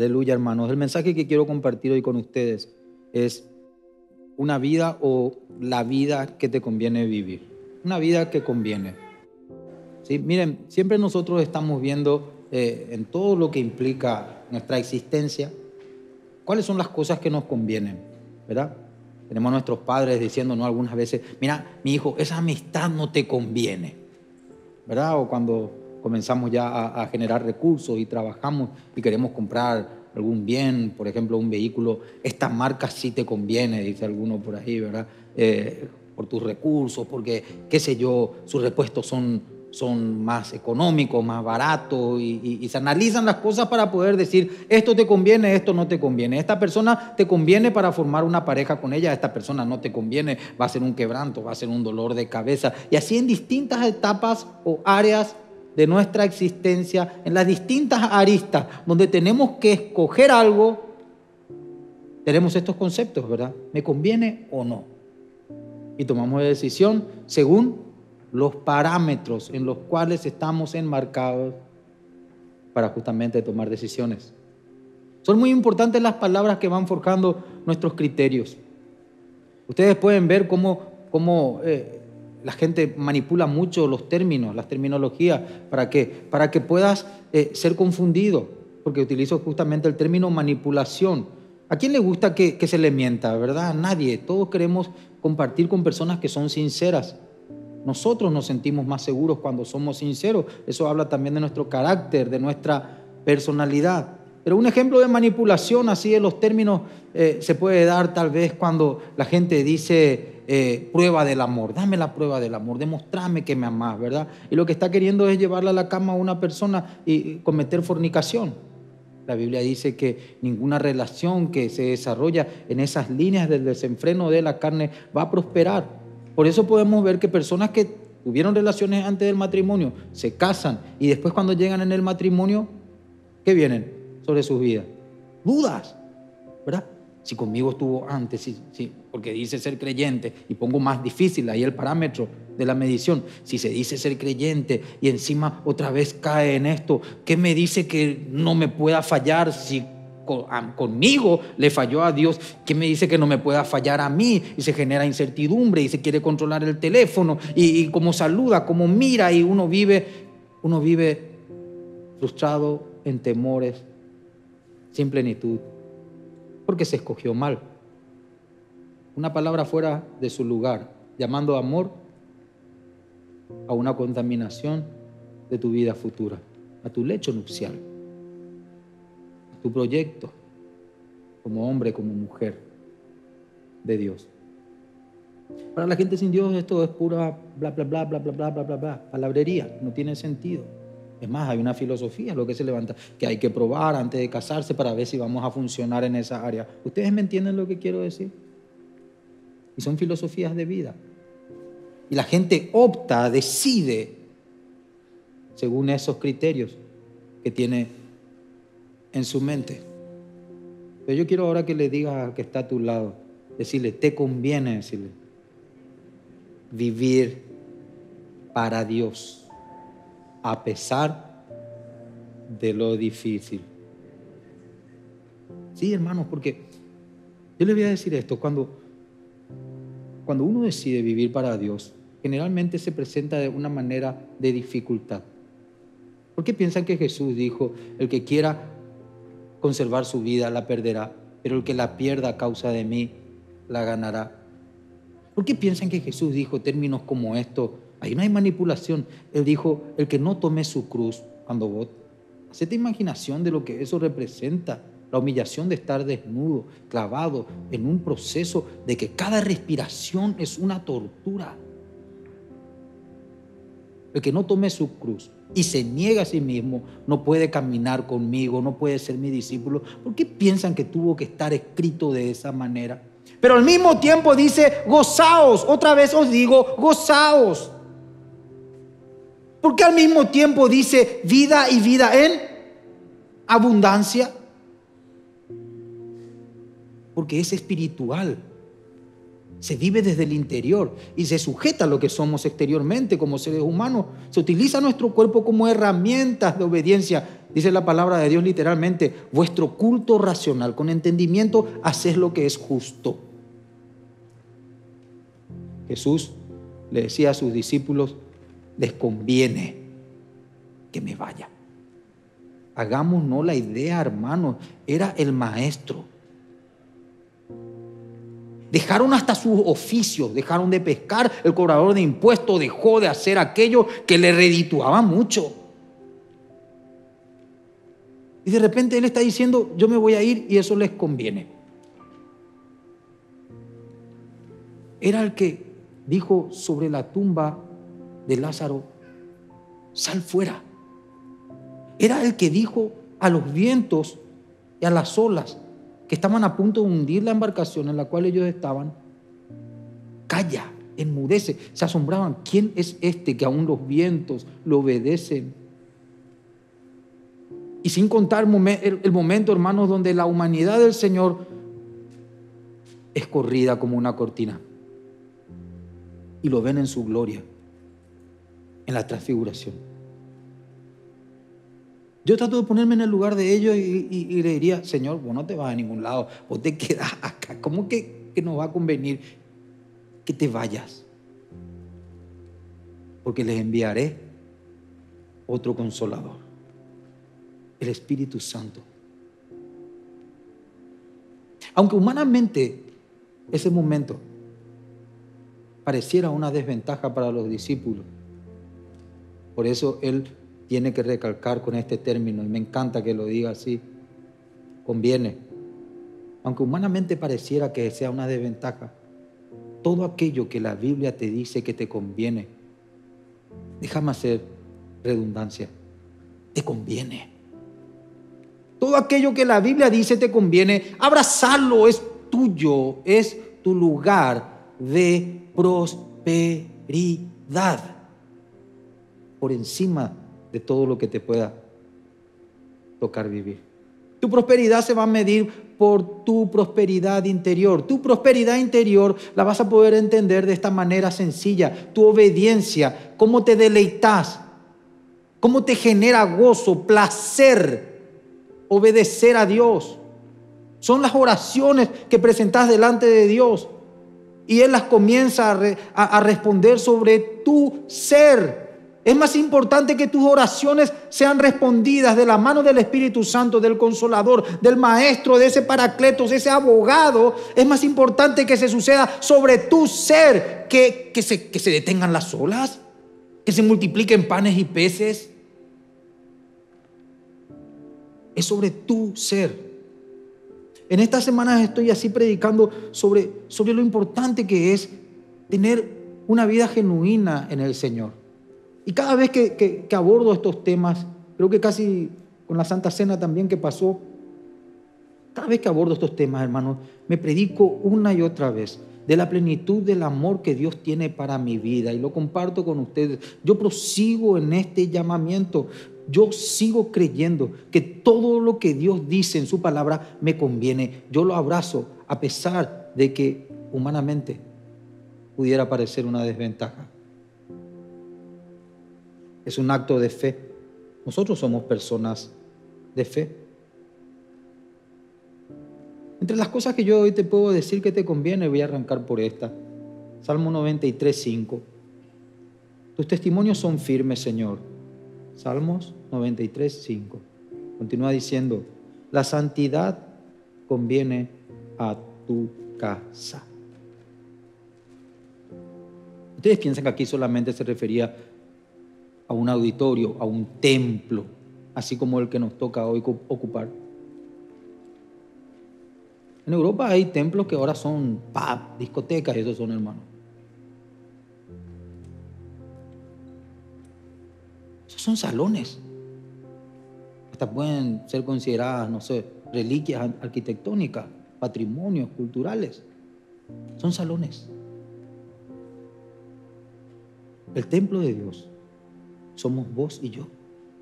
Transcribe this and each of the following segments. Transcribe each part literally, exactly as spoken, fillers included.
Aleluya, hermanos. El mensaje que quiero compartir hoy con ustedes es una vida o la vida que te conviene vivir. Una vida que conviene. ¿Sí? Miren, siempre nosotros estamos viendo eh, en todo lo que implica nuestra existencia, cuáles son las cosas que nos convienen, ¿verdad? Tenemos a nuestros padres diciéndonos algunas veces, mira, mi hijo, esa amistad no te conviene, ¿verdad? O cuando comenzamos ya a, a generar recursos y trabajamos y queremos comprar algún bien, por ejemplo, un vehículo, esta marca sí te conviene, dice alguno por ahí, ¿verdad? Eh, por tus recursos, porque, qué sé yo, sus repuestos son, son más económicos, más baratos, y, y, y se analizan las cosas para poder decir, esto te conviene, esto no te conviene. Esta persona te conviene para formar una pareja con ella, esta persona no te conviene, va a ser un quebranto, va a ser un dolor de cabeza. Y así en distintas etapas o áreas de nuestra existencia, en las distintas aristas donde tenemos que escoger algo, tenemos estos conceptos, ¿verdad? ¿Me conviene o no? Y tomamos la decisión según los parámetros en los cuales estamos enmarcados para justamente tomar decisiones. Son muy importantes las palabras que van forjando nuestros criterios. Ustedes pueden ver cómo, cómo eh, la gente manipula mucho los términos, las terminologías, ¿para qué? Para que puedas eh, ser confundido, porque utilizo justamente el término manipulación. ¿A quién le gusta que, que se le mienta, verdad? A nadie. Todos queremos compartir con personas que son sinceras. Nosotros nos sentimos más seguros cuando somos sinceros. Eso habla también de nuestro carácter, de nuestra personalidad. Pero un ejemplo de manipulación así de los términos eh, se puede dar tal vez cuando la gente dice eh, prueba del amor. Dame la prueba del amor, demostrame que me amás, ¿verdad? Y lo que está queriendo es llevarla a la cama a una persona y cometer fornicación. La Biblia dice que ninguna relación que se desarrolla en esas líneas del desenfreno de la carne va a prosperar. Por eso podemos ver que personas que tuvieron relaciones antes del matrimonio se casan y después cuando llegan en el matrimonio, ¿qué vienen sobre sus vidas? Dudas, ¿verdad? Si conmigo estuvo antes, sí, sí, porque dice ser creyente, y pongo más difícil ahí el parámetro de la medición. Si se dice ser creyente y encima otra vez cae en esto, ¿qué me dice que no me pueda fallar si con, a, conmigo le falló a Dios? ¿Qué me dice que no me pueda fallar a mí? Y se genera incertidumbre y se quiere controlar el teléfono y, y cómo saluda, cómo mira, y uno vive, uno vive frustrado, en temores, sin plenitud, porque se escogió mal. Una palabra fuera de su lugar, llamando amor a una contaminación de tu vida futura, a tu lecho nupcial, a tu proyecto como hombre, como mujer de Dios. Para la gente sin Dios esto es pura bla, bla, bla, bla, bla, bla, bla, bla, bla, palabrería, no tiene sentido. Es más, hay una filosofía, lo que se levanta, que hay que probar antes de casarse para ver si vamos a funcionar en esa área. ¿Ustedes me entienden lo que quiero decir? Y son filosofías de vida. Y la gente opta, decide, según esos criterios que tiene en su mente. Pero yo quiero ahora que le digas al que está a tu lado, decirle, te conviene, decirle, vivir para Dios, a pesar de lo difícil. Sí, hermanos, porque yo les voy a decir esto, cuando, cuando uno decide vivir para Dios, generalmente se presenta de una manera de dificultad. ¿Por qué piensan que Jesús dijo, el que quiera conservar su vida la perderá, pero el que la pierda a causa de mí la ganará? ¿Por qué piensan que Jesús dijo términos como estos? Ahí no hay manipulación. Él dijo, el que no tome su cruz cuando vote. Hacete imaginación de lo que eso representa. La humillación de estar desnudo, clavado en un proceso de que cada respiración es una tortura. El que no tome su cruz y se niega a sí mismo no puede caminar conmigo, no puede ser mi discípulo. ¿Por qué piensan que tuvo que estar escrito de esa manera? Pero al mismo tiempo dice, gozaos. Otra vez os digo, gozaos. ¿Por qué al mismo tiempo dice vida y vida en abundancia? Porque es espiritual. Se vive desde el interior y se sujeta a lo que somos exteriormente como seres humanos. Se utiliza nuestro cuerpo como herramientas de obediencia Dice la palabra de Dios literalmente, vuestro culto racional, con entendimiento, haced lo que es justo. Jesús le decía a sus discípulos, les conviene que me vaya. Hagámonos la idea, hermanos, era el maestro. Dejaron hasta sus oficios, dejaron de pescar, el cobrador de impuestos dejó de hacer aquello que le redituaba mucho. Y de repente él está diciendo, yo me voy a ir y eso les conviene. Era el que dijo sobre la tumba de Lázaro, sal fuera. Era el que dijo a los vientos y a las olas que estaban a punto de hundir la embarcación en la cual ellos estaban, calla, enmudece. Se asombraban, ¿quién es este que aún los vientos lo obedecen? Y sin contar el momento, hermanos, donde la humanidad del Señor es corrida como una cortina y lo ven en su gloria, en la transfiguración. Yo trato de ponerme en el lugar de ellos y, y, y le diría, Señor, vos no te vas a ningún lado, vos te quedás acá. ¿Cómo que, que nos va a convenir que te vayas? Porque les enviaré otro consolador, el Espíritu Santo. Aunque humanamente ese momento pareciera una desventaja para los discípulos, por eso Él tiene que recalcar con este término, y me encanta que lo diga así, conviene. Aunque humanamente pareciera que sea una desventaja, todo aquello que la Biblia te dice que te conviene, déjame hacer redundancia, te conviene. Todo aquello que la Biblia dice te conviene, abrazarlo, es tuyo, es tu lugar de prosperidad, por encima de todo lo que te pueda tocar vivir. Tu prosperidad se va a medir por tu prosperidad interior. Tu prosperidad interior la vas a poder entender de esta manera sencilla. Tu obediencia, cómo te deleitas, cómo te genera gozo, placer, obedecer a Dios. Son las oraciones que presentas delante de Dios y Él las comienza a, re, a, a responder sobre tu ser. Es más importante que tus oraciones sean respondidas de la mano del Espíritu Santo, del Consolador, del Maestro, de ese Paracletos, ese abogado. Es más importante que se suceda sobre tu ser, que, que, se, que se detengan las olas, que se multipliquen panes y peces. Es sobre tu ser. En estas semanas estoy así predicando sobre, sobre lo importante que es tener una vida genuina en el Señor. Y cada vez que, que, que abordo estos temas, creo que casi con la Santa Cena también que pasó, cada vez que abordo estos temas, hermanos, me predico una y otra vez de la plenitud del amor que Dios tiene para mi vida y lo comparto con ustedes. Yo prosigo en este llamamiento. Yo sigo creyendo que todo lo que Dios dice en su palabra me conviene. Yo lo abrazo a pesar de que humanamente pudiera parecer una desventaja. Es un acto de fe. Nosotros somos personas de fe. Entre las cosas que yo hoy te puedo decir que te conviene, voy a arrancar por esta. Salmo noventa y tres, cinco. Tus testimonios son firmes, Señor. Salmos noventa y tres, cinco. Continúa diciendo, la santidad conviene a tu casa. Ustedes piensan que aquí solamente se refería a un auditorio, a un templo, así como el que nos toca hoy ocupar. En Europa hay templos que ahora son pub, discotecas, esos son, hermanos. Esos son salones. Hasta pueden ser consideradas, no sé, reliquias arquitectónicas, patrimonios culturales. Son salones. El templo de Dios somos vos y yo.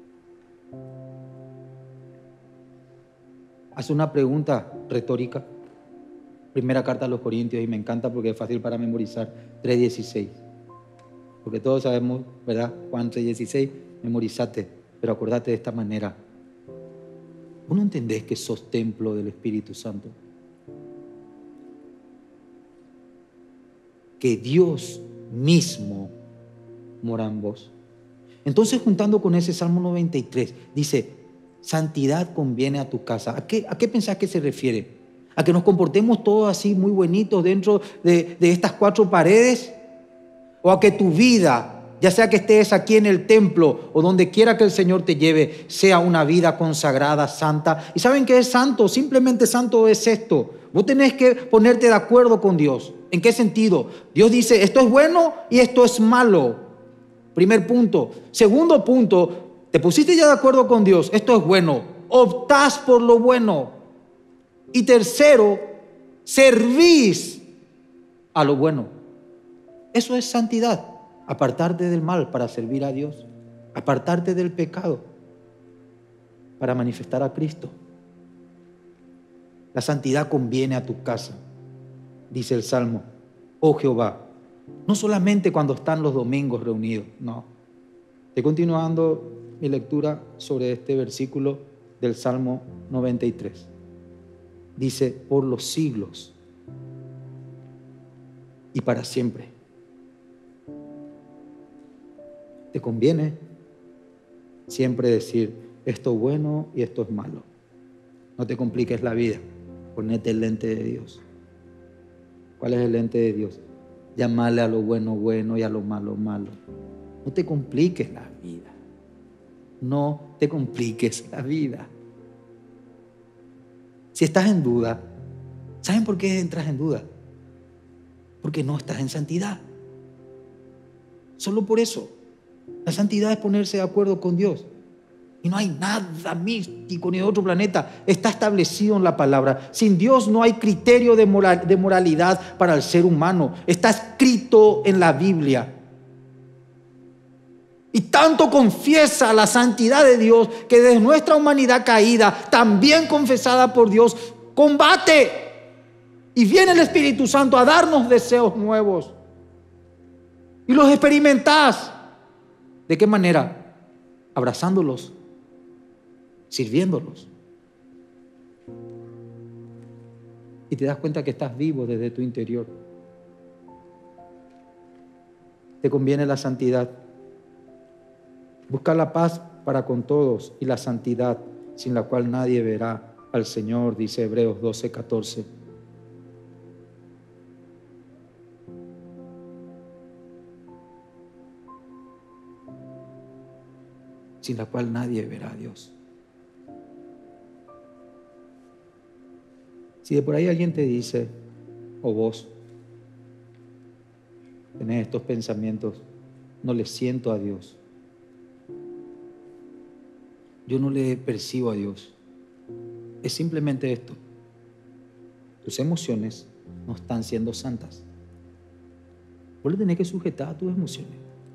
Hace una pregunta retórica. Primera carta a los Corintios, y me encanta porque es fácil para memorizar, tres dieciséis. Porque todos sabemos, ¿verdad? Juan tres dieciséis, memorizate, pero acordate de esta manera. ¿Vos no entendés que sos templo del Espíritu Santo? Que Dios mismo mora en vos. Entonces, juntando con ese Salmo noventa y tres, dice, santidad conviene a tu casa. ¿A qué, a qué pensás que se refiere? ¿A que nos comportemos todos así muy bonitos dentro de, de estas cuatro paredes? ¿O a que tu vida, ya sea que estés aquí en el templo o donde quiera que el Señor te lleve, sea una vida consagrada, santa? ¿Y saben qué es santo? Simplemente santo es esto. Vos tenés que ponerte de acuerdo con Dios. ¿En qué sentido? Dios dice, esto es bueno y esto es malo. Primer punto. Segundo punto, te pusiste ya de acuerdo con Dios, esto es bueno, optás por lo bueno. Y tercero, servís a lo bueno. Eso es santidad, apartarte del mal para servir a Dios, apartarte del pecado para manifestar a Cristo. La santidad conviene a tu casa, dice el Salmo, oh Jehová. No solamente cuando están los domingos reunidos, no. Estoy continuando mi lectura sobre este versículo del Salmo noventa y tres. Dice, por los siglos y para siempre. Te conviene siempre decir, esto es bueno y esto es malo. No te compliques la vida, ponete el lente de Dios. ¿Cuál es el lente de Dios? Llamarle a lo bueno bueno y a lo malo malo. No te compliques la vida. No te compliques la vida. Si estás en duda, ¿saben por qué entras en duda? Porque no estás en santidad. Solo por eso. La santidad es ponerse de acuerdo con Dios. Y no hay nada místico ni de otro planeta. Está establecido en la palabra. Sin Dios no hay criterio de, moral, de moralidad para el ser humano. Está escrito en la Biblia. Y tanto confiesa la santidad de Dios que desde nuestra humanidad caída, también confesada por Dios, combate. Y viene el Espíritu Santo a darnos deseos nuevos. Y los experimentás. ¿De qué manera? Abrazándolos. Sirviéndolos. Y te das cuenta que estás vivo desde tu interior. Te conviene la santidad. Busca la paz para con todos y la santidad, sin la cual nadie verá al Señor, dice Hebreos doce, catorce. Sin la cual nadie verá a Dios. Si de por ahí alguien te dice, o vos tenés estos pensamientos, no le siento a Dios, yo no le percibo a Dios, es simplemente esto: tus emociones no están siendo santas. Vos le tenés que sujetar a tus emociones.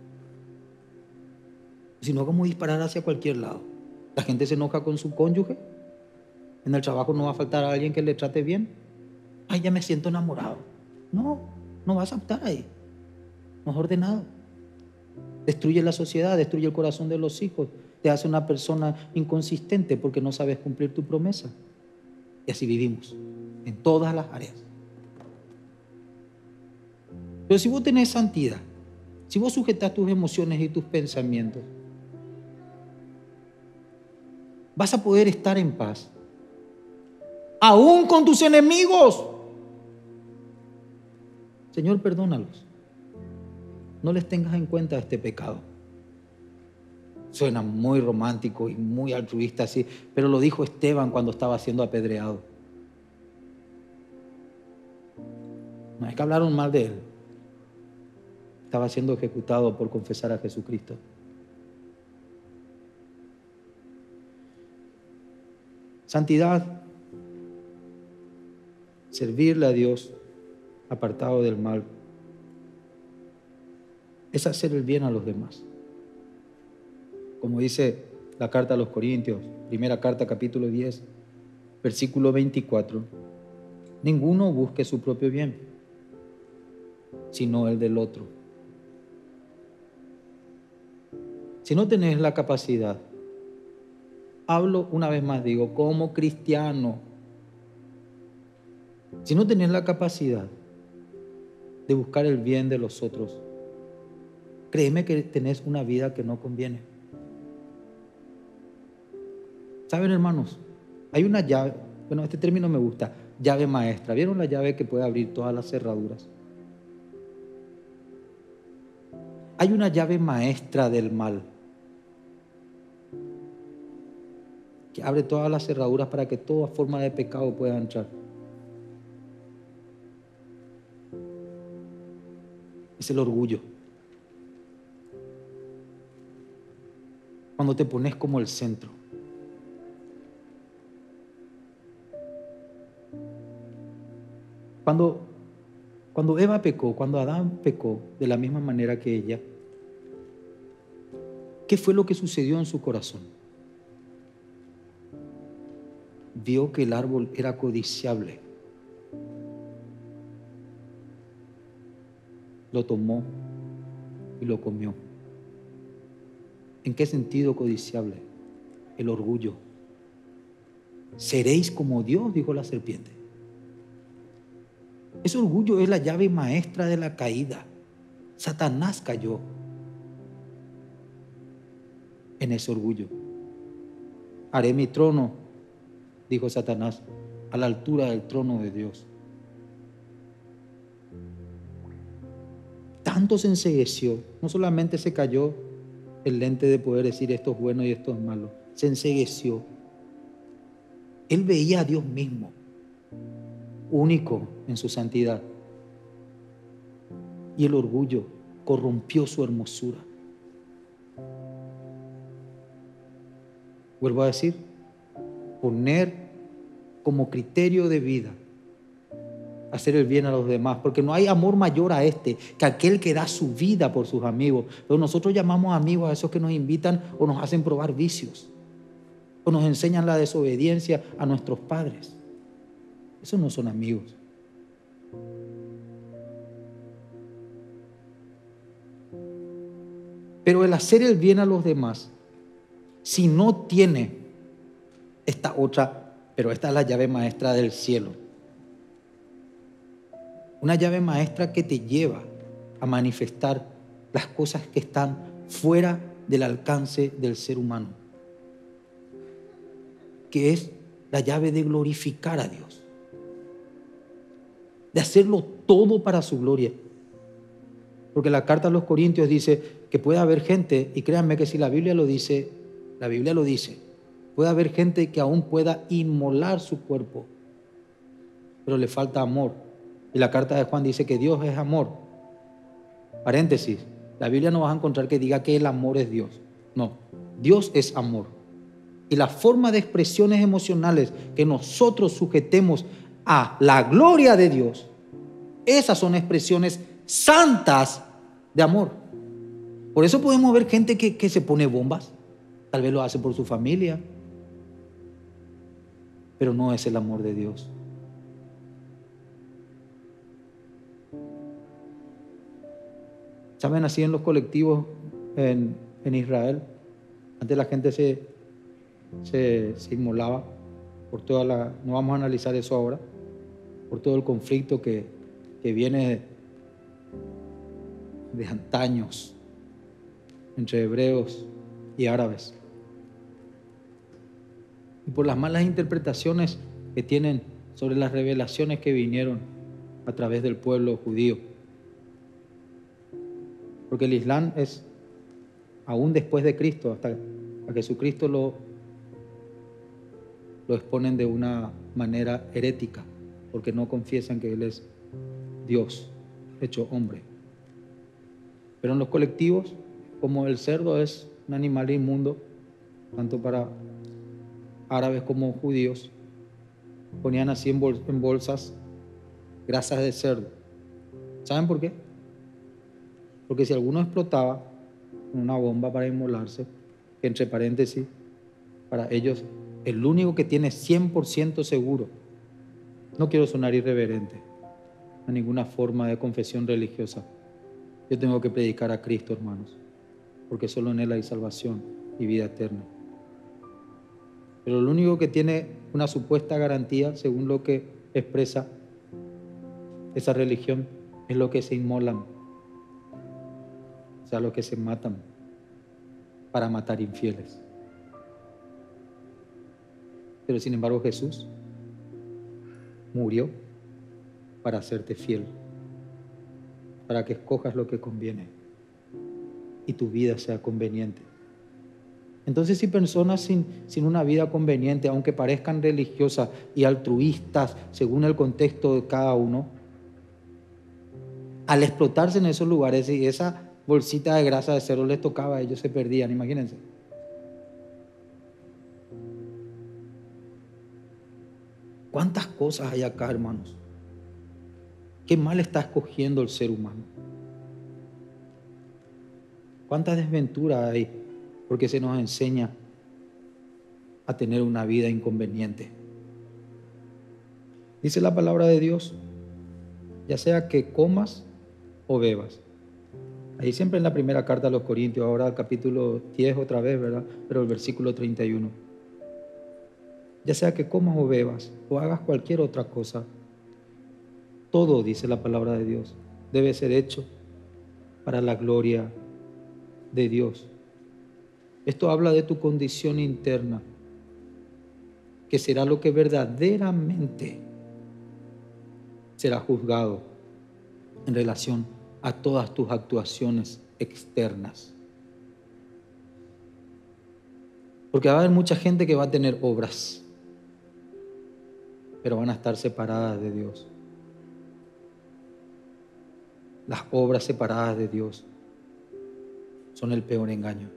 Si no, como disparar hacia cualquier lado. La gente se enoja con su cónyuge. En el trabajo no va a faltar a alguien que le trate bien. Ay, ya me siento enamorado. No, no vas a estar ahí. No es ordenado. Destruye la sociedad, destruye el corazón de los hijos. Te hace una persona inconsistente porque no sabes cumplir tu promesa. Y así vivimos en todas las áreas. Pero si vos tenés santidad, si vos sujetás tus emociones y tus pensamientos, vas a poder estar en paz, aún con tus enemigos. Señor, perdónalos. No les tengas en cuenta este pecado. Suena muy romántico y muy altruista así, pero lo dijo Esteban cuando estaba siendo apedreado. No es que hablaron mal de él. Estaba siendo ejecutado por confesar a Jesucristo. Santidad, servirle a Dios, apartado del mal, es hacer el bien a los demás. Como dice la carta a los Corintios, primera carta, capítulo diez, versículo veinticuatro, ninguno busque su propio bien, sino el del otro. Si no tenés la capacidad hablo una vez más, digo, como cristiano, si no tenés la capacidad de buscar el bien de los otros, créeme que tenés una vida que no conviene. ¿Saben, hermanos? Hay una llave, bueno, este término me gusta, llave maestra. ¿Vieron la llave que puede abrir todas las cerraduras? Hay una llave maestra del mal que abre todas las cerraduras para que toda forma de pecado pueda entrar. Es el orgullo. Cuando te pones como el centro. Cuando, cuando Eva pecó, cuando Adán pecó de la misma manera que ella, ¿qué fue lo que sucedió en su corazón? Vio que el árbol era codiciable. Lo tomó y lo comió. ¿En qué sentido codiciable? El orgullo. Seréis como Dios, dijo la serpiente. Ese orgullo es la llave maestra de la caída. Satanás cayó en ese orgullo. Haré mi trono, dijo Satanás, a la altura del trono de Dios. Tanto se encegueció, no solamente se cayó el lente de poder decir esto es bueno y esto es malo, se encegueció. Él veía a Dios mismo, único en su santidad. Y el orgullo corrompió su hermosura. Vuelvo a decir, poner como criterio de vida hacer el bien a los demás, porque no hay amor mayor a este que aquel que da su vida por sus amigos. Pero nosotros llamamos amigos a esos que nos invitan o nos hacen probar vicios o nos enseñan la desobediencia a nuestros padres. Esos no son amigos. Pero el hacer el bien a los demás, si no tiene esta otra, pero esta es la llave maestra del cielo, una llave maestra que te lleva a manifestar las cosas que están fuera del alcance del ser humano, que es la llave de glorificar a Dios, de hacerlo todo para su gloria. Porque la carta a los Corintios dice que puede haber gente, y créanme que si la Biblia lo dice, la Biblia lo dice, puede haber gente que aún pueda inmolar su cuerpo, pero le falta amor. Y la carta de Juan dice que Dios es amor. Paréntesis, la Biblia no vas a encontrar que diga que el amor es Dios. No, Dios es amor. Y la forma de expresiones emocionales que nosotros sujetemos a la gloria de Dios, esas son expresiones santas de amor. Por eso podemos ver gente que, que se pone bombas. Tal vez lo hace por su familia, pero no es el amor de Dios. ¿Saben? Así en los colectivos en, en Israel, antes la gente se, se, se inmolaba por toda la, no vamos a analizar eso ahora, por todo el conflicto que, que viene de, de antaños entre hebreos y árabes, y por las malas interpretaciones que tienen sobre las revelaciones que vinieron a través del pueblo judío. Porque el Islam es, aún después de Cristo, hasta a Jesucristo lo, lo exponen de una manera herética, porque no confiesan que Él es Dios hecho hombre. Pero en los colectivos, como el cerdo es un animal inmundo, tanto para árabes como judíos, ponían así en, bol, en bolsas grasas de cerdo. ¿Saben por qué? Porque si alguno explotaba con una bomba para inmolarse, que entre paréntesis, para ellos, el único que tiene cien por ciento seguro, no quiero sonar irreverente a ninguna forma de confesión religiosa, yo tengo que predicar a Cristo, hermanos, porque solo en Él hay salvación y vida eterna. Pero lo único que tiene una supuesta garantía, según lo que expresa esa religión, es lo que se inmolan, o sea, los que se matan para matar infieles. Pero sin embargo Jesús murió para hacerte fiel, para que escojas lo que conviene y tu vida sea conveniente. Entonces, si personas sin, sin una vida conveniente, aunque parezcan religiosas y altruistas según el contexto de cada uno, al explotarse en esos lugares y esa bolsita de grasa de cerdo les tocaba, ellos se perdían, imagínense. ¿Cuántas cosas hay acá, hermanos? ¿Qué mal está escogiendo el ser humano? ¿Cuántas desventuras hay? Porque se nos enseña a tener una vida inconveniente. Dice la palabra de Dios, ya sea que comas o bebas. Ahí siempre en la primera carta a los Corintios, ahora el capítulo diez otra vez, ¿verdad? Pero el versículo treinta y uno. Ya sea que comas o bebas o hagas cualquier otra cosa, todo, dice la palabra de Dios, debe ser hecho para la gloria de Dios. Esto habla de tu condición interna, que será lo que verdaderamente será juzgado en relación a todas tus actuaciones externas. Porque va a haber mucha gente que va a tener obras, pero van a estar separadas de Dios. Las obras separadas de Dios son el peor engaño.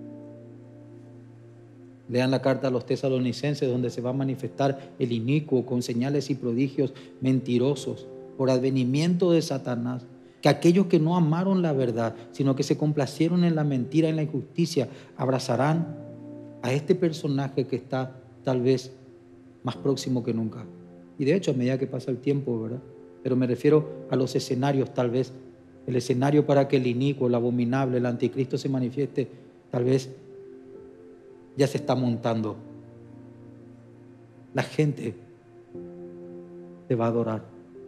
Lean la carta a los tesalonicenses, donde se va a manifestar el inicuo con señales y prodigios mentirosos por advenimiento de Satanás, que aquellos que no amaron la verdad, sino que se complacieron en la mentira, en la injusticia, abrazarán a este personaje que está tal vez más próximo que nunca. Y de hecho, a medida que pasa el tiempo, ¿verdad? Pero me refiero a los escenarios, tal vez. El escenario para que el inicuo, el abominable, el anticristo se manifieste, tal vez ya se está montando. La gente te va a adorar.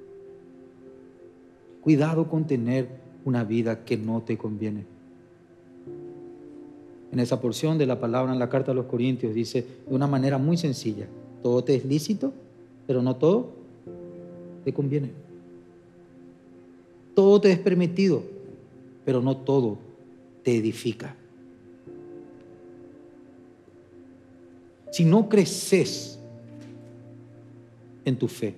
Cuidado con tener una vida que no te conviene. En esa porción de la palabra en la carta a los Corintios dice de una manera muy sencilla: todo te es lícito, pero no todo te conviene. Todo te es permitido, pero no todo te edifica. Si no creces en tu fe,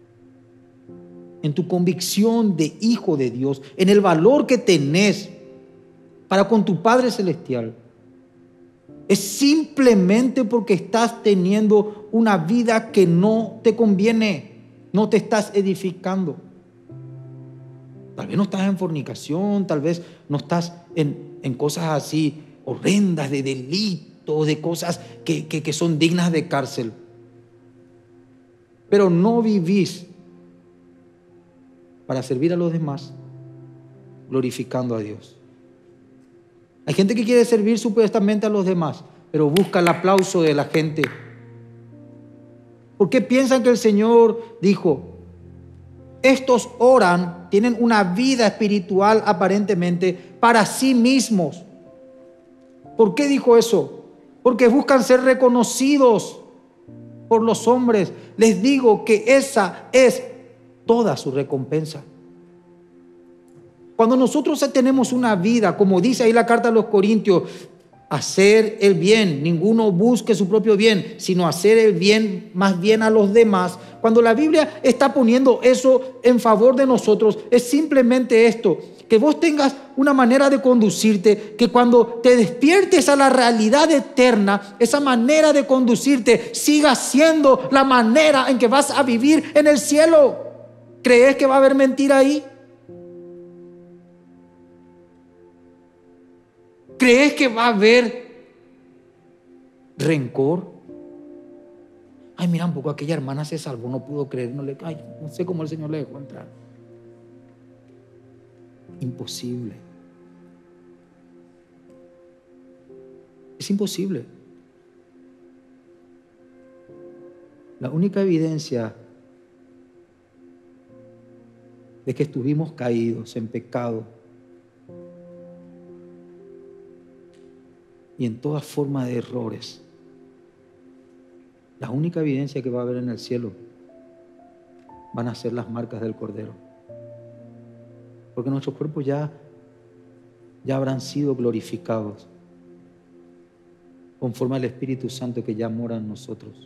en tu convicción de hijo de Dios, en el valor que tenés para con tu Padre Celestial, es simplemente porque estás teniendo una vida que no te conviene, no te estás edificando. Tal vez no estás en fornicación, tal vez no estás en, en cosas así horrendas, de delitos, de cosas que, que, que son dignas de cárcel. Pero no vivís para servir a los demás, glorificando a Dios. Hay gente que quiere servir supuestamente a los demás, pero busca el aplauso de la gente. ¿Por qué piensan que el Señor dijo: estos oran, tienen una vida espiritual aparentemente para sí mismos? ¿Por qué dijo eso? Porque buscan ser reconocidos por los hombres. Les digo que esa es toda su recompensa. Cuando nosotros tenemos una vida, como dice ahí la carta a los Corintios, hacer el bien, ninguno busque su propio bien, sino hacer el bien más bien a los demás. Cuando la Biblia está poniendo eso en favor de nosotros, es simplemente esto: que vos tengas una manera de conducirte, que cuando te despiertes a la realidad eterna, esa manera de conducirte siga siendo la manera en que vas a vivir en el cielo. ¿Crees que va a haber mentira ahí? ¿Crees que va a haber rencor? Ay, mira un poco, aquella hermana se salvó, no pudo creer, no, le, ay, no sé cómo el Señor le dejó entrar. Imposible. Es imposible. La única evidencia de que estuvimos caídos en pecado y en toda forma de errores, la única evidencia que va a haber en el cielo van a ser las marcas del Cordero. Porque nuestros cuerpos ya, ya habrán sido glorificados conforme al Espíritu Santo que ya mora en nosotros.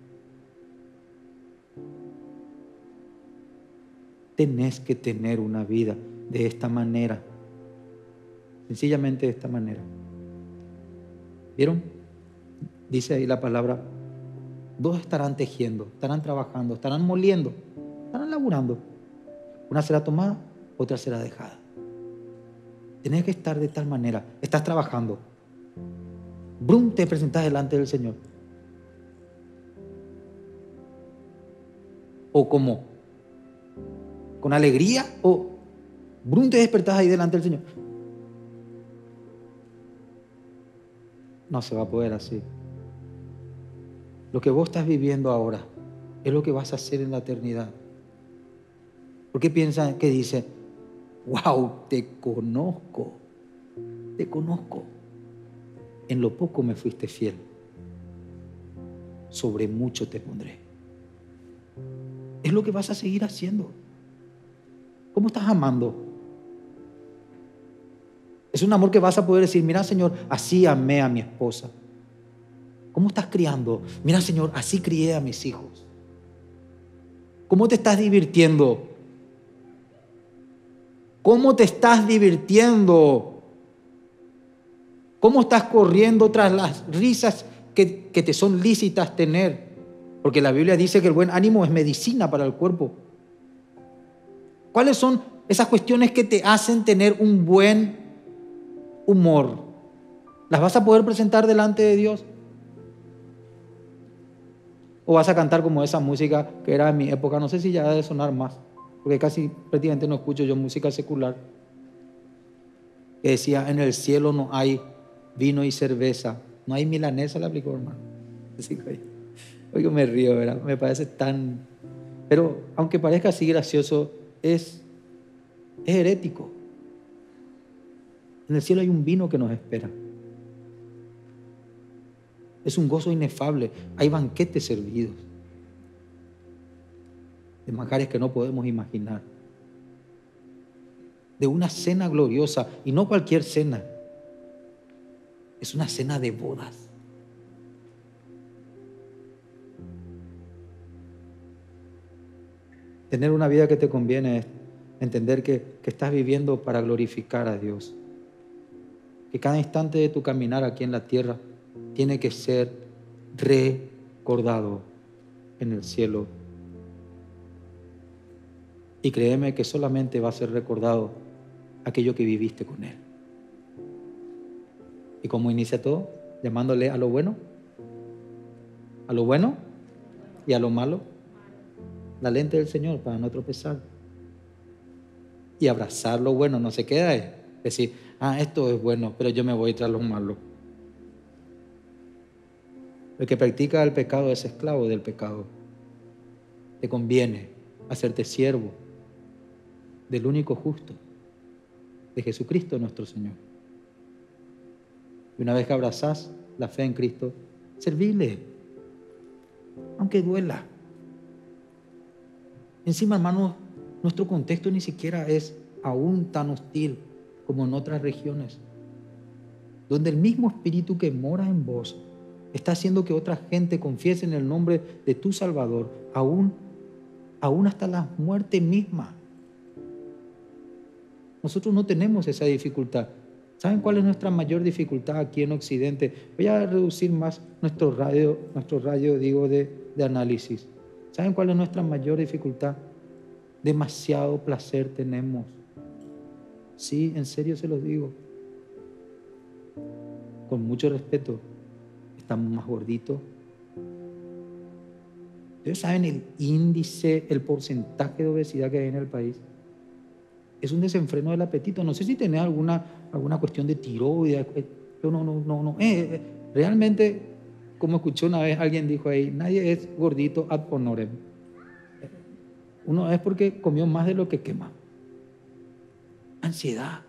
Tenés que tener una vida de esta manera, sencillamente de esta manera. ¿Vieron? Dice ahí la palabra, dos estarán tejiendo, estarán trabajando, estarán moliendo, estarán laburando. Una será tomada, otra será dejada. Tenés que estar de tal manera. Estás trabajando. Brum, te presentás delante del Señor. ¿O cómo? ¿Con alegría? ¿O brum, te despertás ahí delante del Señor? No se va a poder así. Lo que vos estás viviendo ahora es lo que vas a hacer en la eternidad. ¿Por qué piensan que dice, wow, te conozco, te conozco? En lo poco me fuiste fiel, sobre mucho te pondré. Es lo que vas a seguir haciendo. ¿Cómo estás amando? Es un amor que vas a poder decir, mira Señor, así amé a mi esposa. ¿Cómo estás criando? Mira Señor, así crié a mis hijos. ¿Cómo te estás divirtiendo? ¿Cómo te estás divirtiendo? ¿Cómo estás corriendo tras las risas que, que te son lícitas tener? Porque la Biblia dice que el buen ánimo es medicina para el cuerpo. ¿Cuáles son esas cuestiones que te hacen tener un buen humor? ¿Las vas a poder presentar delante de Dios? ¿O vas a cantar como esa música que era en mi época? No sé si ya ha de sonar más, porque casi prácticamente no escucho yo música secular. Que decía, en el cielo no hay vino y cerveza, no hay milanesa, la aplicó, hermano. Así que, oiga, me río, ¿verdad? Me parece tan... Pero aunque parezca así gracioso, es, es herético. En el cielo hay un vino que nos espera. Es un gozo inefable. Hay banquetes servidos de manjares que no podemos imaginar. De una cena gloriosa, y no cualquier cena. Es una cena de bodas. Tener una vida que te conviene es entender que, que estás viviendo para glorificar a Dios. Que cada instante de tu caminar aquí en la tierra tiene que ser recordado en el cielo. Y créeme que solamente va a ser recordado aquello que viviste con Él. ¿Y cómo inicia todo? Llamándole a lo bueno, a lo bueno y a lo malo. La lente del Señor para no tropezar. Y abrazar lo bueno, no se queda ahí. Decir, ah, esto es bueno, pero yo me voy tras lo malo. El que practica el pecado es esclavo del pecado. Te conviene hacerte siervo del único justo, de Jesucristo nuestro Señor. Y una vez que abrazás la fe en Cristo, servirle, aunque duela. Encima, hermanos, nuestro contexto ni siquiera es aún tan hostil como en otras regiones, donde el mismo Espíritu que mora en vos está haciendo que otra gente confiese en el nombre de tu Salvador, aún, aún hasta la muerte misma. Nosotros no tenemos esa dificultad. ¿Saben cuál es nuestra mayor dificultad aquí en Occidente? Voy a reducir más nuestro radio, nuestro radio digo, de, de análisis. ¿Saben cuál es nuestra mayor dificultad? Demasiado placer tenemos. Sí, en serio se los digo. Con mucho respeto, estamos más gorditos. Ustedes saben el índice, el porcentaje de obesidad que hay en el país. Es un desenfreno del apetito. No sé si tenés alguna, alguna cuestión de tiroides. Yo no, no, no, no. Eh, eh, realmente como escuché una vez, alguien dijo ahí, nadie es gordito ad honorem. Uno es porque comió más de lo que quema. Ansiedad.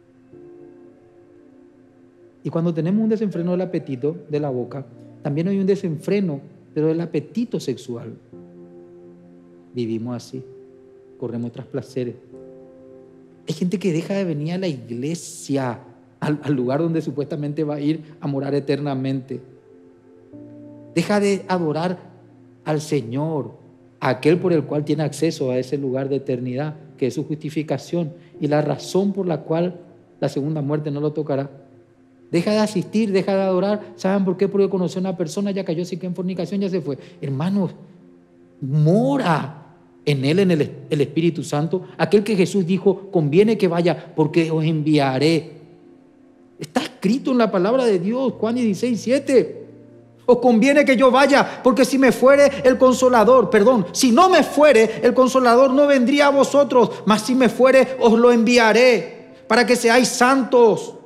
Y cuando tenemos un desenfreno del apetito de la boca, también hay un desenfreno, pero del apetito sexual. Vivimos así, corremos tras placeres. Hay gente que deja de venir a la iglesia, al, al lugar donde supuestamente va a ir a morar eternamente. Deja de adorar al Señor, a aquel por el cual tiene acceso a ese lugar de eternidad, que es su justificación y la razón por la cual la segunda muerte no lo tocará. Deja de asistir, deja de adorar. ¿Saben por qué? Porque conoció a una persona, ya cayó, así que en fornicación ya se fue. Hermanos, mora en él, en el, el Espíritu Santo, aquel que Jesús dijo, conviene que vaya porque os enviaré. Está escrito en la palabra de Dios, Juan dieciséis, siete. Os conviene que yo vaya, porque si me fuere el Consolador, perdón, si no me fuere el Consolador no vendría a vosotros, mas si me fuere os lo enviaré, para que seáis santos,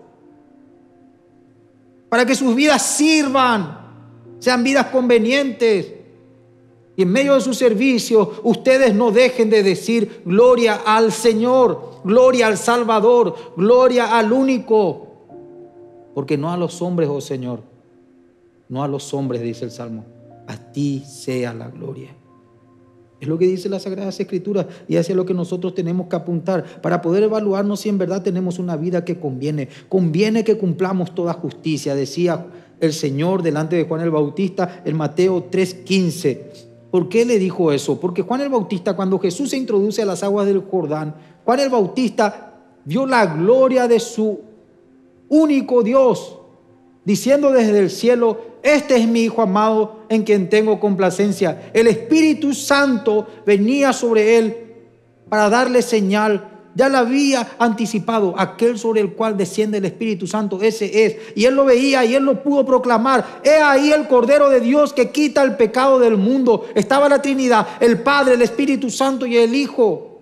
para que sus vidas sirvan, sean vidas convenientes. Y en medio de su servicio, ustedes no dejen de decir gloria al Señor, gloria al Salvador, gloria al único. Porque no a los hombres, oh Señor, no a los hombres, dice el Salmo, a ti sea la gloria. Es lo que dice las Sagradas Escrituras y hacia lo que nosotros tenemos que apuntar para poder evaluarnos si en verdad tenemos una vida que conviene. Conviene que cumplamos toda justicia, decía el Señor delante de Juan el Bautista en Mateo tres quince. ¿Por qué le dijo eso? Porque Juan el Bautista, cuando Jesús se introduce a las aguas del Jordán, Juan el Bautista vio la gloria de su único Dios, diciendo desde el cielo, este es mi Hijo amado en quien tengo complacencia. El Espíritu Santo venía sobre él para darle señal. Ya la había anticipado, aquel sobre el cual desciende el Espíritu Santo, ese es. Y él lo veía y él lo pudo proclamar. He ahí el Cordero de Dios que quita el pecado del mundo. Estaba la Trinidad, el Padre, el Espíritu Santo y el Hijo.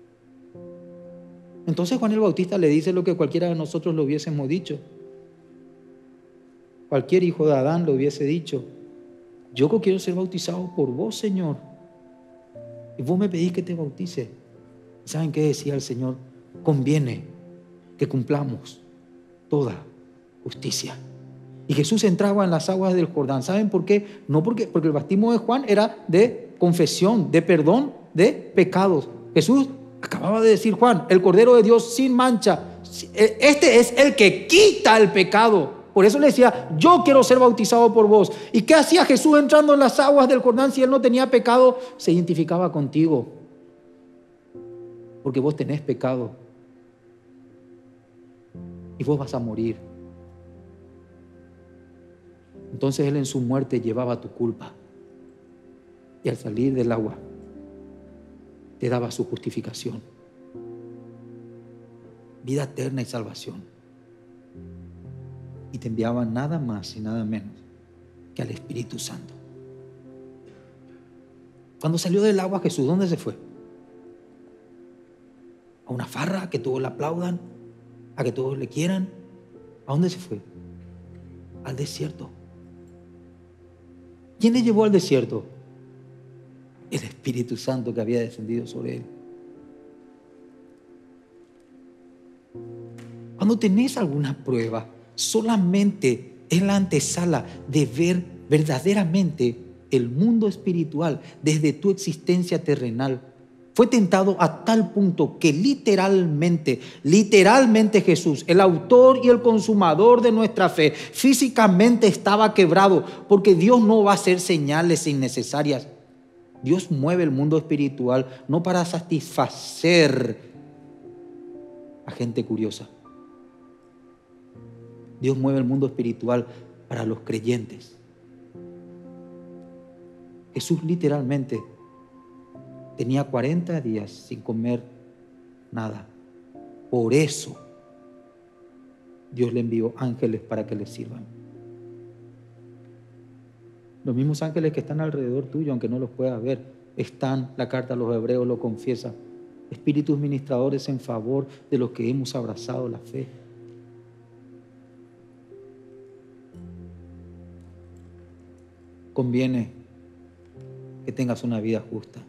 Entonces Juan el Bautista le dice lo que cualquiera de nosotros lo hubiésemos dicho. Cualquier hijo de Adán lo hubiese dicho, yo quiero ser bautizado por vos, Señor, y vos me pedís que te bautice. ¿Saben qué decía el Señor? Conviene que cumplamos toda justicia. Y Jesús entraba en las aguas del Jordán. ¿Saben por qué? No porque, porque el bautismo de Juan era de confesión, de perdón de pecados. Jesús acababa de decir, Juan, el Cordero de Dios sin mancha, este es el que quita el pecado. Por eso le decía, yo quiero ser bautizado por vos. ¿Y qué hacía Jesús entrando en las aguas del Jordán si él no tenía pecado? Se identificaba contigo. Porque vos tenés pecado. Y vos vas a morir. Entonces él en su muerte llevaba tu culpa. Y al salir del agua, te daba su justificación. Vida eterna y salvación. Y te enviaba nada más y nada menos que al Espíritu Santo. Cuando salió del agua Jesús, ¿dónde se fue? ¿A una farra? ¿A que todos le aplaudan? ¿A que todos le quieran? ¿A dónde se fue? Al desierto. ¿Quién le llevó al desierto? El Espíritu Santo que había descendido sobre él. Cuando tenés alguna prueba, solamente es la antesala de ver verdaderamente el mundo espiritual desde tu existencia terrenal. Fue tentado a tal punto que literalmente, literalmente Jesús, el autor y el consumador de nuestra fe, físicamente estaba quebrado, porque Dios no va a hacer señales innecesarias. Dios mueve el mundo espiritual no para satisfacer a gente curiosa. Dios mueve el mundo espiritual para los creyentes. Jesús literalmente tenía cuarenta días sin comer nada. Por eso Dios le envió ángeles para que le sirvan. Los mismos ángeles que están alrededor tuyo, aunque no los puedas ver, están, la carta a los hebreos lo confiesa, espíritus ministradores en favor de los que hemos abrazado la fe. conviene que tengas una vida justa.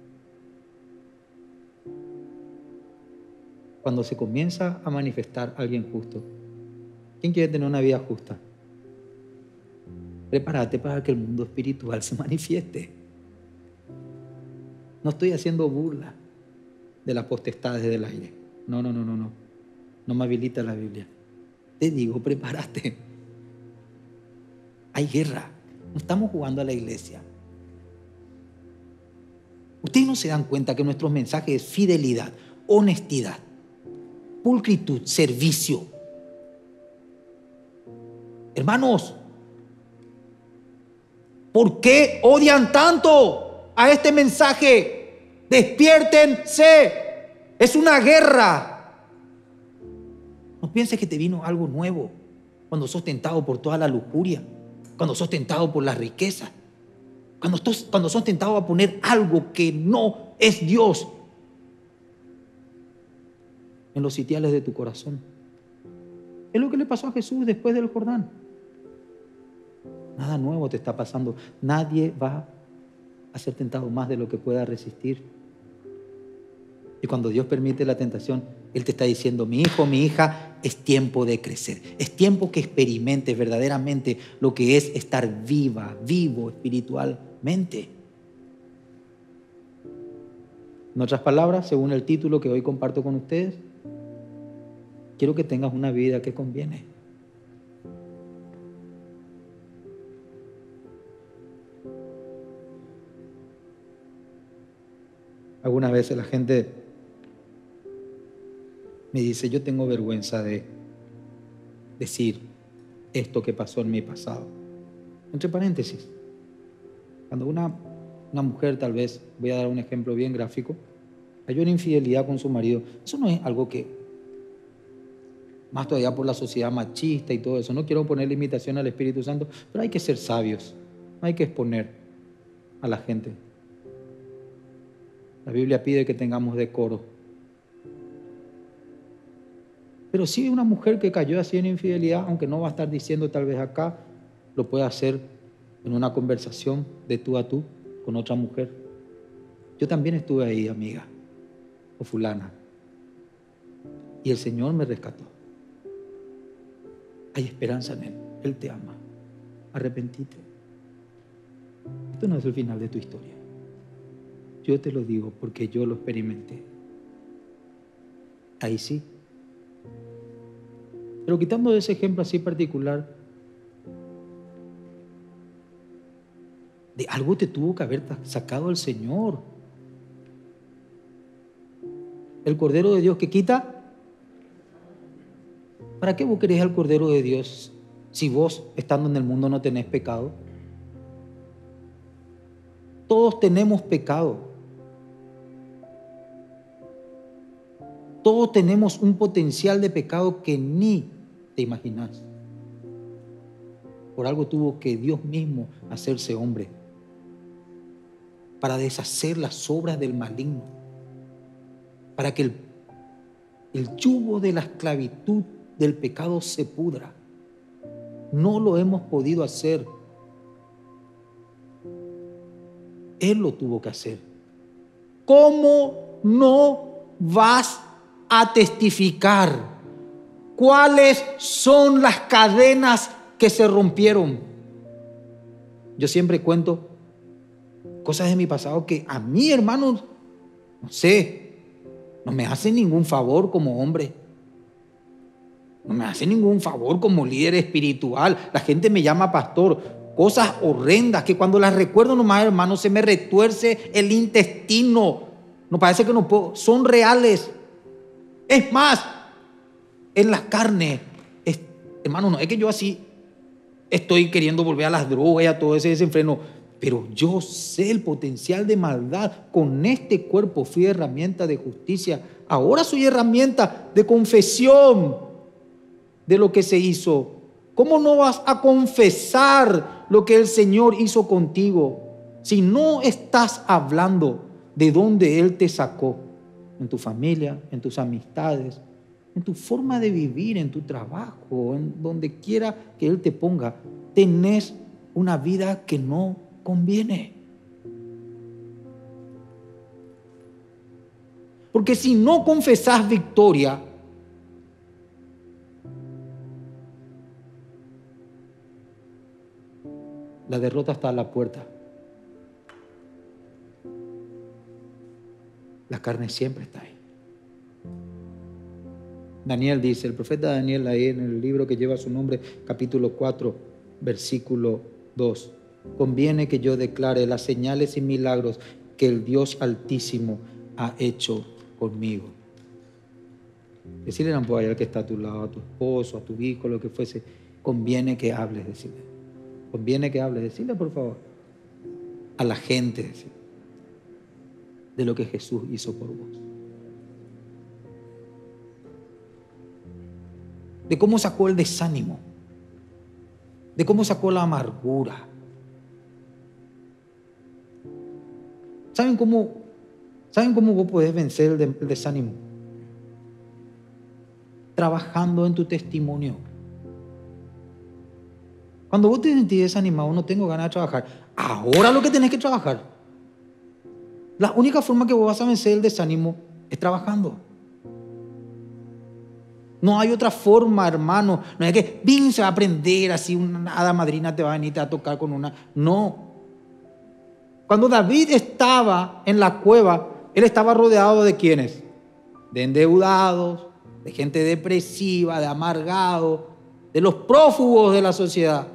Cuando se comienza a manifestar alguien justo, ¿quién quiere tener una vida justa? Prepárate para que el mundo espiritual se manifieste. No estoy haciendo burla de las potestades del aire. No, no, no, no, no. No me habilita la Biblia. Te digo, prepárate. Hay guerra. No estamos jugando a la iglesia. Ustedes no se dan cuenta que nuestros mensajes es fidelidad, honestidad, pulcritud, servicio. Hermanos, ¿por qué odian tanto a este mensaje? Despiértense. Es una guerra. No pienses que te vino algo nuevo cuando sos tentado por toda la lujuria, cuando sos tentado por la riqueza, cuando, sos, cuando sos tentado a poner algo que no es Dios en los sitiales de tu corazón. Es lo que le pasó a Jesús después del Jordán. Nada nuevo te está pasando. Nadie va a ser tentado más de lo que pueda resistir. Y cuando Dios permite la tentación, Él te está diciendo: mi hijo, mi hija, es tiempo de crecer. Es tiempo que experimentes verdaderamente lo que es estar viva, vivo espiritualmente. En otras palabras, según el título que hoy comparto con ustedes, quiero que tengas una vida que conviene. Algunas veces la gente me dice: yo tengo vergüenza de decir esto que pasó en mi pasado. Entre paréntesis, cuando una, una mujer, tal vez, voy a dar un ejemplo bien gráfico, cayó en infidelidad con su marido, eso no es algo que, más todavía por la sociedad machista y todo eso, no quiero poner limitación al Espíritu Santo, pero hay que ser sabios, no hay que exponer a la gente. La Biblia pide que tengamos decoro. Pero sí, una mujer que cayó así en infidelidad, aunque no va a estar diciendo tal vez acá, lo puede hacer en una conversación de tú a tú con otra mujer. Yo también estuve ahí, amiga, o fulana, y el Señor me rescató. Hay esperanza en Él. Él te ama. Arrepentite. Esto no es el final de tu historia. Yo te lo digo porque yo lo experimenté. Ahí sí. Pero quitando ese ejemplo así particular, de algo te tuvo que haber sacado el Señor. El Cordero de Dios que quita. ¿Para qué vos querés al Cordero de Dios si vos, estando en el mundo, no tenés pecado? Todos tenemos pecado. Todos tenemos un potencial de pecado que ni te imaginas. Por algo tuvo que Dios mismo hacerse hombre, para deshacer las obras del maligno, para que el, el yugo de la esclavitud del pecado se pudra. No lo hemos podido hacer. Él lo tuvo que hacer. ¿Cómo no vas a testificar cuáles son las cadenas que se rompieron? Yo siempre cuento cosas de mi pasado que a mí, hermanos, no sé, no me hacen ningún favor como hombre. No me hace ningún favor como líder espiritual. La gente me llama pastor. Cosas horrendas que cuando las recuerdo nomás, hermano, se me retuerce el intestino. No parece que no puedo. Son reales. Es más, en la carne, es, hermano, no es que yo así estoy queriendo volver a las drogas y a todo ese desenfreno, pero yo sé el potencial de maldad. Con este cuerpo fui herramienta de justicia. Ahora soy herramienta de confesión de lo que se hizo. ¿Cómo no vas a confesar lo que el Señor hizo contigo si no estás hablando de dónde Él te sacó? En tu familia, en tus amistades, en tu forma de vivir, en tu trabajo, en donde quiera que Él te ponga. Tenés una vida que no conviene. Porque si no confesás victoria, la derrota está a la puerta. La carne siempre está ahí. Daniel dice, el profeta Daniel ahí en el libro que lleva su nombre, capítulo cuatro, versículo dos. Conviene que yo declare las señales y milagros que el Dios Altísimo ha hecho conmigo. Decirle al que está a tu lado, a tu esposo, a tu hijo, lo que fuese, conviene que hables, decirle. Conviene que hables, decirle por favor a la gente, decirle, de lo que Jesús hizo por vos. De cómo sacó el desánimo, de cómo sacó la amargura. ¿Saben cómo, ¿saben cómo vos podés vencer el, de, el desánimo? Trabajando en tu testimonio. Cuando vos te sentís desanimado, no tengo ganas de trabajar. Ahora lo que tenés que trabajar. La única forma que vos vas a vencer el desánimo es trabajando. No hay otra forma, hermano. No es que vince a aprender así, una hada madrina te va a venir a tocar con una. No. Cuando David estaba en la cueva, él estaba rodeado de ¿quiénes? De endeudados, de gente depresiva, de amargados, de los prófugos de la sociedad.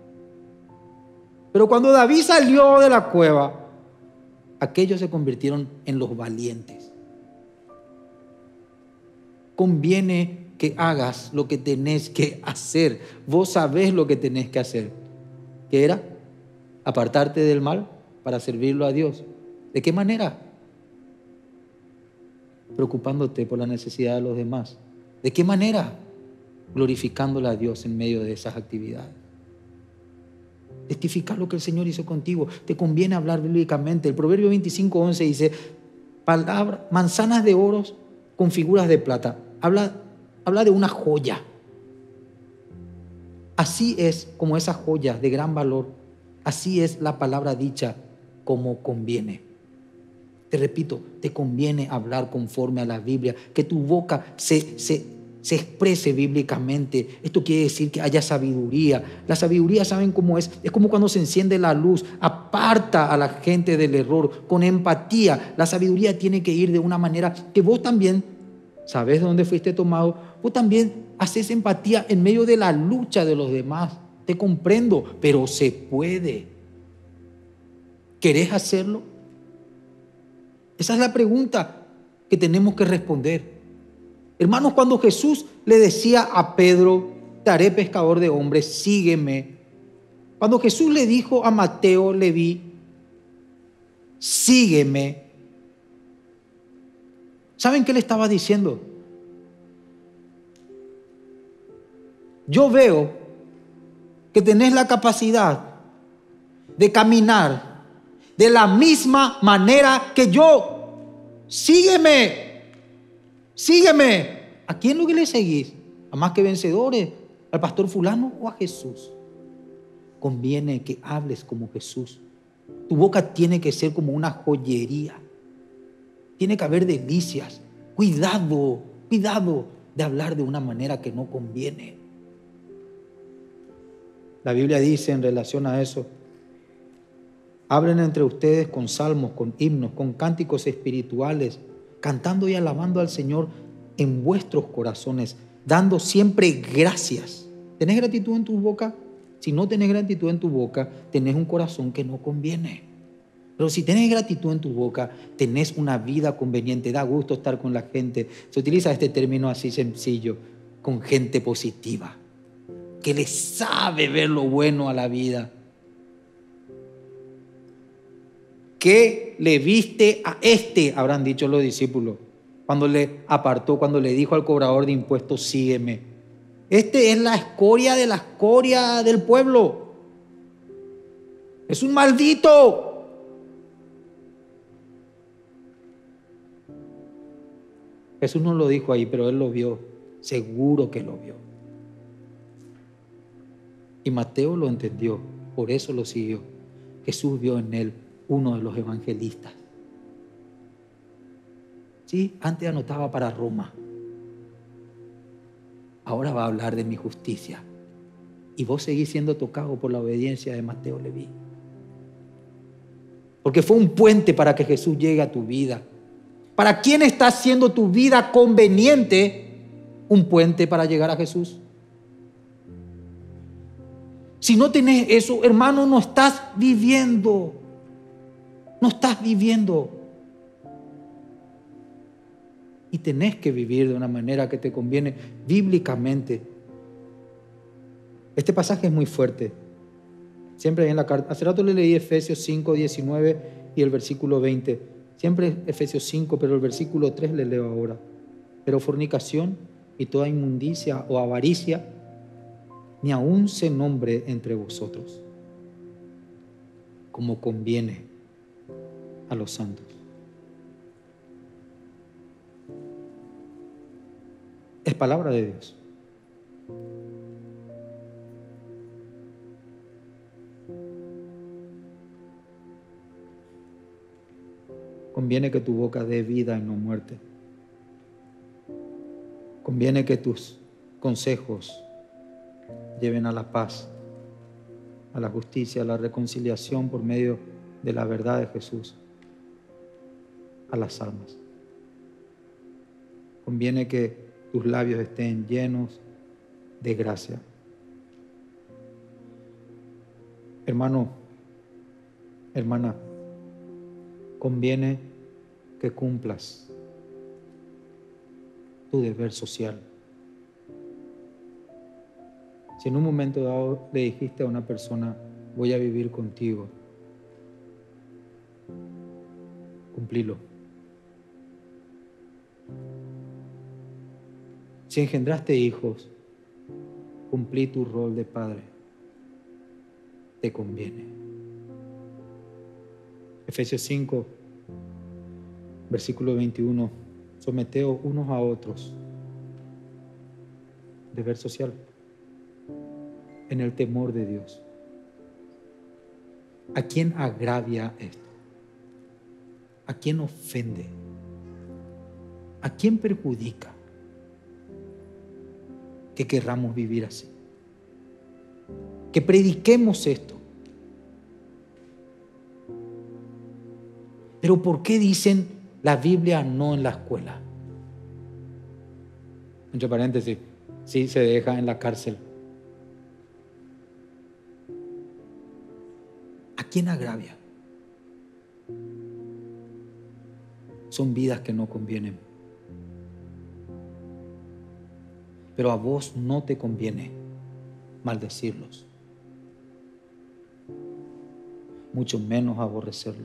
Pero cuando David salió de la cueva, aquellos se convirtieron en los valientes. Conviene que hagas lo que tenés que hacer. Vos sabés lo que tenés que hacer. ¿Qué era? Apartarte del mal para servirlo a Dios. ¿De qué manera? Preocupándote por la necesidad de los demás. ¿De qué manera? Glorificándole a Dios en medio de esas actividades. Testificar lo que el Señor hizo contigo. Te conviene hablar bíblicamente. El Proverbio veinticinco once dice, palabra, manzanas de oro con figuras de plata. Habla, habla de una joya. Así es como esa joya de gran valor. Así es la palabra dicha como conviene. Te repito, te conviene hablar conforme a la Biblia. Que tu boca se... se se exprese bíblicamente. Esto quiere decir que haya sabiduría. La sabiduría, ¿saben cómo es? Es como cuando se enciende la luz, aparta a la gente del error, con empatía. La sabiduría tiene que ir de una manera que vos también, ¿sabés de dónde fuiste tomado? Vos también haces empatía en medio de la lucha de los demás. Te comprendo, pero se puede. ¿Querés hacerlo? Esa es la pregunta que tenemos que responder. Hermanos, cuando Jesús le decía a Pedro, te haré pescador de hombres, sígueme. Cuando Jesús le dijo a Mateo, Leví, sígueme. ¿Saben qué le estaba diciendo? Yo veo que tenés la capacidad de caminar de la misma manera que yo. Sígueme. Sígueme. ¿A quién lo que le seguís? ¿A más que vencedores? ¿Al pastor fulano o a Jesús? Conviene que hables como Jesús. Tu boca tiene que ser como una joyería. Tiene que haber delicias. Cuidado, cuidado de hablar de una manera que no conviene. La Biblia dice en relación a eso, hablen entre ustedes con salmos, con himnos, con cánticos espirituales, cantando y alabando al Señor en vuestros corazones, dando siempre gracias. ¿Tenés gratitud en tu boca? Si no tenés gratitud en tu boca, tenés un corazón que no conviene. Pero si tenés gratitud en tu boca, tenés una vida conveniente. Da gusto estar con la gente. Se utiliza este término así sencillo, con gente positiva, que le sabe ver lo bueno a la vida. ¿Qué le viste a este? Habrán dicho los discípulos cuando le apartó, cuando le dijo al cobrador de impuestos, sígueme. Este es la escoria de la escoria del pueblo. Es un maldito. Jesús no lo dijo ahí, pero él lo vio. Seguro que lo vio. Y Mateo lo entendió. Por eso lo siguió. Jesús vio en él uno de los evangelistas. ¿Sí? Antes anotaba para Roma. Ahora va a hablar de mi justicia. Y vos seguís siendo tocado por la obediencia de Mateo Leví. Porque fue un puente para que Jesús llegue a tu vida. ¿Para quién está haciendo tu vida conveniente un puente para llegar a Jesús? Si no tenés eso, hermano, no estás viviendo. No estás viviendo. Y tenés que vivir de una manera que te conviene bíblicamente. Este pasaje es muy fuerte. Siempre en la carta. Hace rato le leí Efesios cinco, diecinueve y el versículo veinte. Siempre Efesios cinco, pero el versículo tres le leo ahora. Pero fornicación y toda inmundicia o avaricia, ni aun se nombre entre vosotros, como conviene a los santos. Es palabra de Dios. Conviene que tu boca dé vida y no muerte. Conviene que tus consejos lleven a la paz, a la justicia, a la reconciliación por medio de la verdad de Jesús, a las almas. Conviene que tus labios estén llenos de gracia. Hermano, hermana, conviene que cumplas tu deber social. Si en un momento dado le dijiste a una persona, voy a vivir contigo, cumplilo. Si engendraste hijos, cumplí tu rol de padre. Te conviene. Efesios cinco, versículo veintiuno. Someteos unos a otros. Deber social. En el temor de Dios. ¿A quién agravia esto? ¿A quién ofende? ¿A quién perjudica que querramos vivir así? Que prediquemos esto. Pero ¿por qué dicen la Biblia no en la escuela? Entre paréntesis, sí se deja en la cárcel. ¿A quién agravia? Son vidas que no convienen. Pero a vos no te conviene maldecirlos, mucho menos aborrecerlos,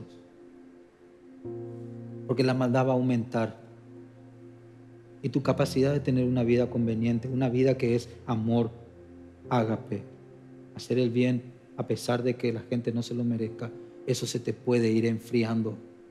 porque la maldad va a aumentar y tu capacidad de tener una vida conveniente, una vida que es amor, ágape, hacer el bien a pesar de que la gente no se lo merezca, eso se te puede ir enfriando.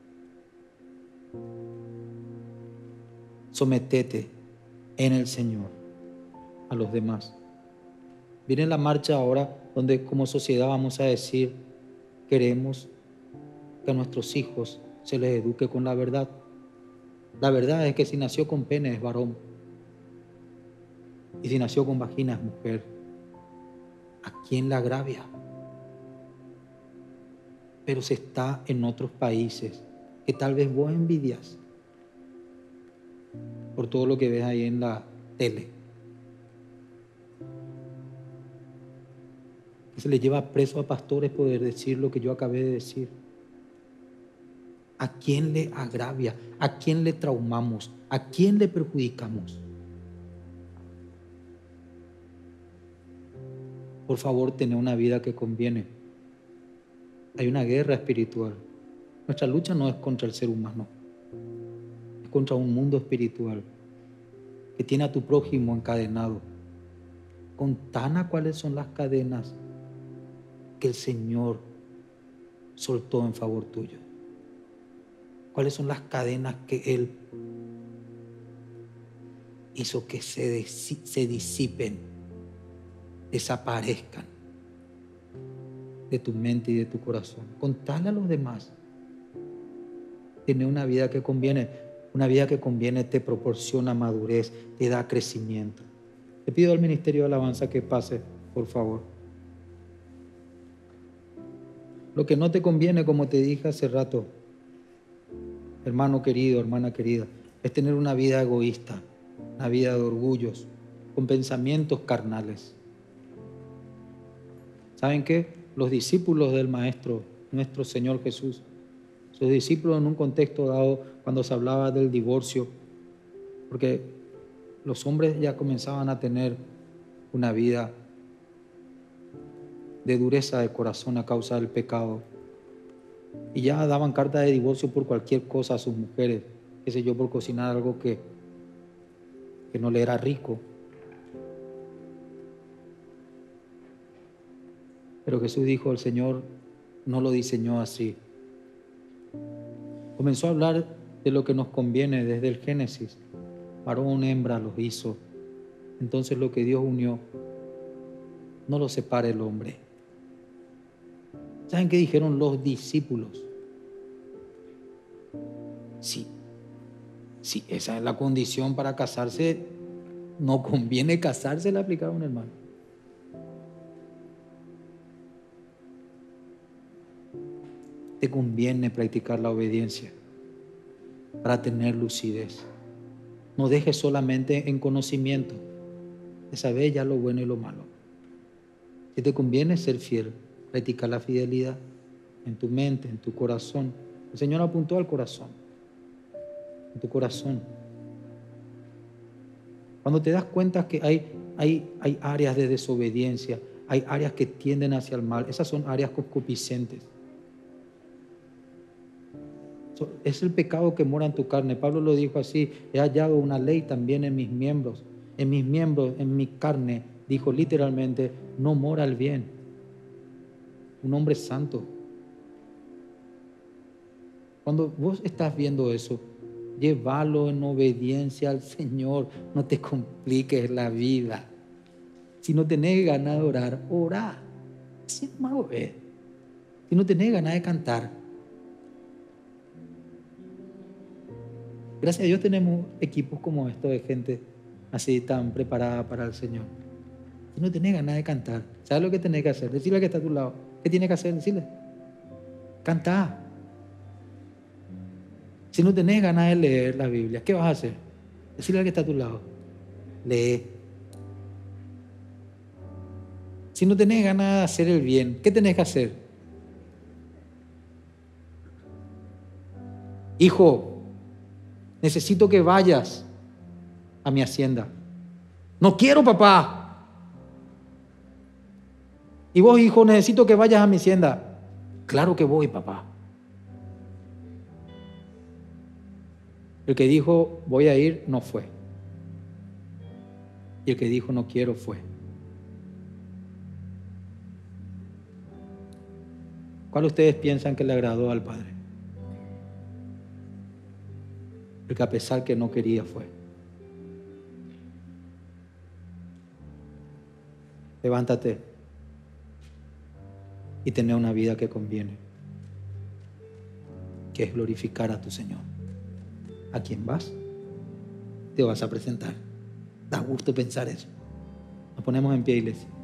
Sometete en el Señor a los demás. Viene la marcha ahora donde como sociedad vamos a decir, queremos que a nuestros hijos se les eduque con la verdad. La verdad es que si nació con pene es varón y si nació con vagina es mujer. ¿A quién la agravia? Pero se está en otros países que tal vez vos envidias por todo lo que ves ahí en la tele. Que se le lleva preso a pastores poder decir lo que yo acabé de decir. ¿A quién le agravia? ¿A quién le traumamos? ¿A quién le perjudicamos? Por favor, tener una vida que conviene. Hay una guerra espiritual. Nuestra lucha no es contra el ser humano, es contra un mundo espiritual que tiene a tu prójimo encadenado. Contanos cuáles son las cadenas que el Señor soltó en favor tuyo. ¿Cuáles son las cadenas que Él hizo que se, se disipen, desaparezcan? de tu mente y de tu corazón. Contale a los demás. Tener una vida que conviene. Una vida que conviene te proporciona madurez, te da crecimiento. Te pido al Ministerio de Alabanza que pase, por favor. Lo que no te conviene, como te dije hace rato, hermano querido, hermana querida, es tener una vida egoísta, una vida de orgullos, con pensamientos carnales. ¿Saben qué? Los discípulos del Maestro, nuestro Señor Jesús, sus discípulos en un contexto dado, cuando se hablaba del divorcio, porque los hombres ya comenzaban a tener una vida de dureza de corazón a causa del pecado, y ya daban carta de divorcio por cualquier cosa a sus mujeres, qué sé yo, por cocinar algo que, que no le era rico. Pero Jesús dijo, el Señor no lo diseñó así. Comenzó a hablar de lo que nos conviene desde el Génesis. Varón, hembra los hizo. Entonces lo que Dios unió, no lo separe el hombre. ¿Saben qué dijeron los discípulos? Sí, sí, esa es la condición para casarse. No conviene casarse, le aplicaron, hermano. Te conviene practicar la obediencia para tener lucidez. No dejes solamente en conocimiento de saber ya lo bueno y lo malo. Si te conviene ser fiel, practicar la fidelidad en tu mente, en tu corazón. El Señor apuntó al corazón, en tu corazón. Cuando te das cuenta que hay, hay, hay áreas de desobediencia, hay áreas que tienden hacia el mal, esas son áreas concupiscentes. Es el pecado que mora en tu carne. Pablo lo dijo así: he hallado una ley también en mis miembros. En mis miembros, en mi carne, dijo literalmente, no mora el bien. Un hombre santo. Cuando vos estás viendo eso, llévalo en obediencia al Señor. No te compliques la vida. Si no tenés ganas de orar, orá. Así nomás es. Si no tenés ganas de cantar, gracias a Dios tenemos equipos como estos de gente así tan preparada para el Señor. Si no tenés ganas de cantar, ¿sabes lo que tenés que hacer? Decirle al que está a tu lado. ¿Qué tiene que hacer? Decirle. Cantá. Si no tenés ganas de leer la Biblia, ¿qué vas a hacer? Decirle al que está a tu lado. Lee. Si no tenés ganas de hacer el bien, ¿qué tenés que hacer? Hijo, necesito que vayas a mi hacienda. No quiero, papá. Y vos, hijo, necesito que vayas a mi hacienda. Claro que voy, papá. El que dijo voy a ir, no fue. Y el que dijo no quiero, fue. ¿Cuál ustedes piensan que le agradó al Padre? El que a pesar que no quería, fue. Levántate y tener una vida que conviene, que es glorificar a tu Señor. ¿A quién vas? Te vas a presentar. Da gusto pensar eso. Nos ponemos en pie, iglesia.